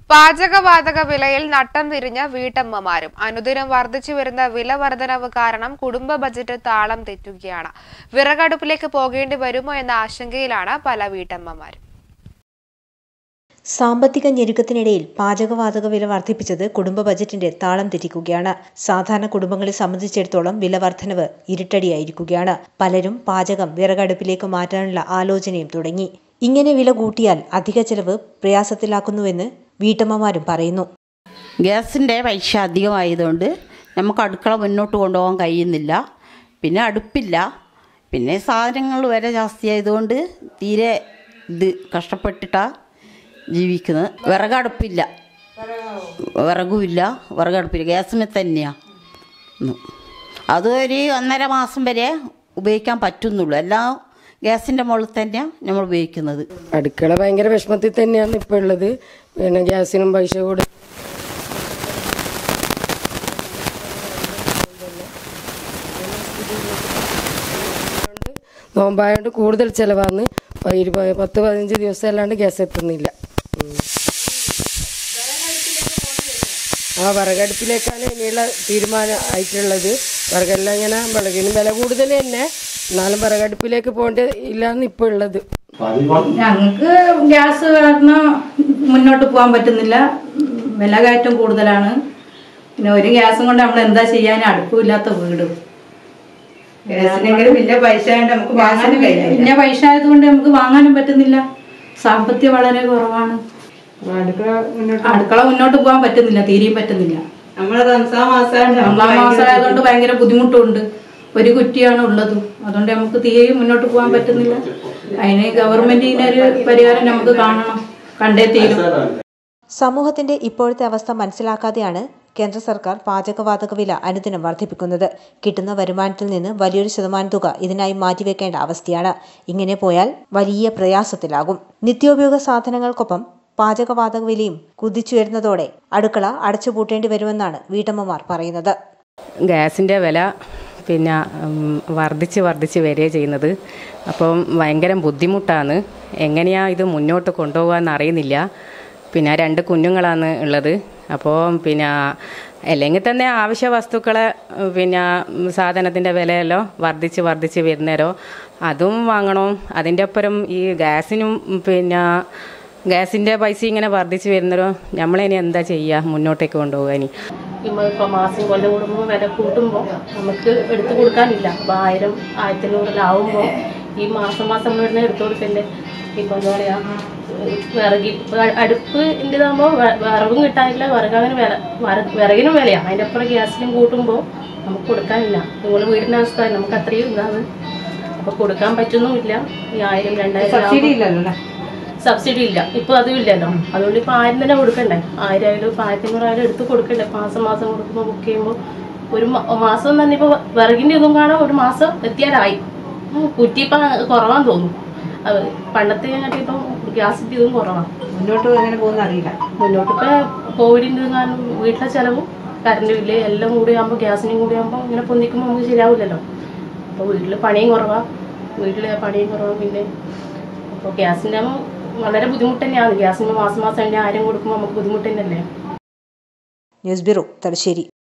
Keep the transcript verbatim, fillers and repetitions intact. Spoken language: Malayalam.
പാചകവാതക വിലയിൽ നട്ടം തിരിഞ്ഞ വീട്ടമ്മമാരും അനുദിനം വർദ്ധിച്ചു വരുന്ന വില വർധനവ് കാരണം കുടുംബ ബജറ്റ് താളം തെറ്റുകയാണ്. വിറകടുപ്പിലേക്ക് പോകേണ്ടി വരുമോ എന്ന ആശങ്കയിലാണ് പല വീട്ടമ്മമാരും. സാമ്പത്തിക ഞെരുക്കത്തിനിടയിൽ പാചകവാതക വില വർദ്ധിപ്പിച്ചത് കുടുംബ ബജറ്റിന്റെ താളം തെറ്റിക്കുകയാണ്. സാധാരണ കുടുംബങ്ങളെ സംബന്ധിച്ചിടത്തോളം വില വർധനവ് ഇരുട്ടടിയായിരിക്കുകയാണ്. പലരും പാചകം വിറകടുപ്പിലേക്ക് മാറ്റാനുള്ള ആലോചനയും തുടങ്ങി. ഇങ്ങനെ വില കൂട്ടിയാൽ അധിക ചെലവ് പ്രയാസത്തിലാക്കുന്നുവെന്ന് വീട്ടമ്മമാരും പറയുന്നു. ഗ്യാസിൻ്റെ പൈസ അധികമായതുകൊണ്ട് നമുക്ക് അടുക്കള മുന്നോട്ട് കൊണ്ടുപോകാൻ കഴിയുന്നില്ല. പിന്നെ അടുപ്പില്ല, പിന്നെ സാധനങ്ങൾ വില ജാസ്തിയായതുകൊണ്ട് തീരെ ഇത് കഷ്ടപ്പെട്ടിട്ടാണ് ജീവിക്കുന്നത്. വിറകടുപ്പില്ല, വിറകുമില്ല, വിറകടുപ്പില്ല, ഗ്യാസിന് തന്നെയാണ്. അതൊരു ഒന്നര മാസം വരെ ഉപയോഗിക്കാൻ പറ്റുന്നുള്ളൂ. എല്ലാം ഗ്യാസിൻ്റെ മുകളിൽ തന്നെയാണ് നമ്മൾ ഉപയോഗിക്കുന്നത്. അടുക്കള ഭയങ്കര വിഷമത്തിൽ തന്നെയാണ് ഇപ്പോൾ ഉള്ളത്. പിന്നെ ഗ്യാസിനും പൈസ കൂടെ നോമ്പായതുകൊണ്ട് കൂടുതൽ ചിലവാന്ന് പത്ത് പതിനഞ്ച് ദിവസം അല്ലാണ്ട് ഗ്യാസ് എത്തുന്നില്ല. ആ വിറകടുപ്പിലേക്കാണ് ഇനിയുള്ള തീരുമാനം ആയിട്ടുള്ളത്. വിറകെല്ലാം ഇങ്ങനെ വിറകിന് വില കൂടുതൽ തന്നെ, എന്നാലും വിറകടുപ്പിലേക്ക് പോകേണ്ട ഇല്ലാന്ന് ഇപ്പോൾ ഉള്ളത്. ഞങ്ങൾക്ക് ഗ്യാസ് കാരണം മുന്നോട്ട് പോകാൻ പറ്റുന്നില്ല. വില കയറ്റം കൂടുതലാണ്. പിന്നെ ഒരു ഗ്യാസും കൊണ്ട് നമ്മൾ എന്താ ചെയ്യാൻ, അടുപ്പില്ലാത്ത വീടും പിന്നെ പൈസ പിന്നെ പൈസ ആയതുകൊണ്ട് നമുക്ക് വാങ്ങാനും പറ്റുന്നില്ല. സാമ്പത്തികം വളരെ കുറവാണ്. അടുക്കള മുന്നോട്ട് പോകാൻ പറ്റുന്നില്ല, തീരെയും പറ്റുന്നില്ല. റംസാൻ മാസമായതുകൊണ്ട് ഭയങ്കര ബുദ്ധിമുട്ടുണ്ട്. ഒരു കുറ്റിയാണ് ഉള്ളത്, അതുകൊണ്ട് നമുക്ക് തീരെയും മുന്നോട്ട് പോകാൻ പറ്റുന്നില്ല. അതിന് ഗവൺമെന്റിനൊരു പരിഹാരം നമുക്ക് കാണണം, കണ്ടേ തീരും. സമൂഹത്തിന്റെ ഇപ്പോഴത്തെ അവസ്ഥ മനസ്സിലാക്കാതെയാണ് കേന്ദ്ര സർക്കാർ പാചകവാതക വില അനുദിനം വർദ്ധിപ്പിക്കുന്നത്. കിട്ടുന്ന വരുമാനത്തിൽ നിന്ന് വലിയൊരു ശതമാനം തുക ഇതിനായി മാറ്റിവെക്കേണ്ട അവസ്ഥയാണ്. ഇങ്ങനെ പോയാൽ വലിയ പ്രയാസത്തിലാകും. നിത്യോപയോഗ സാധനങ്ങൾക്കൊപ്പം പാചകവാതക വിലയും കുതിച്ചുയരുന്നതോടെ അടുക്കള അടച്ചുപൂട്ടേണ്ടി വരുമെന്നാണ് വീട്ടമ്മമാർ പറയുന്നത്. ഗ്യാസിൻ്റെ വില പിന്നെ വർദ്ധിച്ച് വർദ്ധിച്ച് വരിക ചെയ്യുന്നത്. അപ്പം ഭയങ്കര ബുദ്ധിമുട്ടാണ്. എങ്ങനെയാണ് ഇത് മുന്നോട്ട് കൊണ്ടുപോകാമെന്ന് അറിയുന്നില്ല. പിന്നെ രണ്ട് കുഞ്ഞുങ്ങളാണ് ഉള്ളത്. അപ്പോൾ പിന്നെ അല്ലെങ്കിൽ തന്നെ ആവശ്യ വസ്തുക്കളെ പിന്നെ സാധനത്തിൻ്റെ വിലയല്ലോ വർദ്ധിച്ച് വർദ്ധിച്ച് വരുന്നേരോ അതും വാങ്ങണം. അതിൻ്റെ ഒപ്പം ഈ ഗ്യാസിനും പിന്നെ ഗ്യാസിൻ്റെ പൈസ ഇങ്ങനെ വർദ്ധിച്ച് വരുന്നേരോ നമ്മളിനി എന്താ ചെയ്യുക മുന്നോട്ടേക്ക് കൊണ്ടുപോകാൻ? ഇപ്പോൾ മാസം കൊല്ലം കൂടുമ്പോൾ വില കൂട്ടുമ്പോൾ നമുക്ക് എടുത്തു കൊടുക്കാനില്ല. അപ്പോൾ ആയിരം ആയിരത്തിനൂറിലാവുമ്പോൾ ഈ മാസം മാസം നമ്മൾ ഇടുന്ന എടുത്തു കൊടുക്കണ്ടേ. ഇപ്പോൾ എന്താ പറയുക, വിറകി അടുപ്പ് ഇതാകുമ്പോൾ വിറകും കിട്ടാനില്ല, വിറകാവിന് വില വിറകിനും വിലയാണ്. അതിൻ്റെ അപ്പുറം ഗ്യാസിനും കൂട്ടുമ്പോൾ നമുക്ക് കൊടുക്കാനില്ല. നിങ്ങൾ വീടിൻ്റെ അവസ്ഥ നമുക്ക് അത്രയും ഇതാണ്. അപ്പോൾ കൊടുക്കാൻ പറ്റുന്നുമില്ല. ഈ ആയിരം രണ്ടായിരം സബ്സിഡി ഇല്ല, ഇപ്പോൾ അതും ഇല്ലല്ലോ. അതുകൊണ്ട് ഇപ്പോൾ ആയിരം തന്നെ കൊടുക്കണ്ടേ. ആയിരം ആയാലും ഇപ്പോൾ ആയിരത്തി അഞ്ഞൂറായാലും എടുത്ത് കൊടുക്കണ്ടേ. മാസം മാസം കൊടുക്കുമ്പോൾ ബുക്ക് ചെയ്യുമ്പോൾ ഒരു മാസം തന്നെ ഇപ്പോൾ വിറകിൻ്റെ ഒന്നും കാണാൻ ഒരു മാസം എത്തിയാലായി. കുറ്റി ഇപ്പം കുറവാന്ന് തോന്നും. പണ്ടത്തെ കാട്ടി ഇപ്പം ഗ്യാസിൻ്റെ ഇതും കുറവാണ്. മുന്നോട്ട് എങ്ങനെ പോകുന്ന അറിയില്ല. മുന്നോട്ട് ഇപ്പോൾ കോവിഡിൻ്റെ കാരണം വീട്ടിലെ ചിലവും കറണ്ട് ബില്ല് എല്ലാം കൂടി ആകുമ്പോൾ ഗ്യാസിനും കൂടി ആകുമ്പോൾ ഇങ്ങനെ പൊന്നിക്കുമ്പോൾ നമുക്ക് ശരിയാവില്ലല്ലോ. അപ്പോൾ വീട്ടിൽ പണിയും കുറവാണ്, വീട്ടിൽ പണിയും കുറവാണ്. പിന്നെ അപ്പോൾ ഗ്യാസിൻ്റെ വളരെ ബുദ്ധിമുട്ട് തന്നെയാണ്. ഗ്യാസിന് മാസം മാസം തന്നെ ആയിരം കൊടുക്കുമ്പോൾ നമുക്ക് ബുദ്ധിമുട്ട് തന്നെയല്ലേ. News bureau, Thalassery.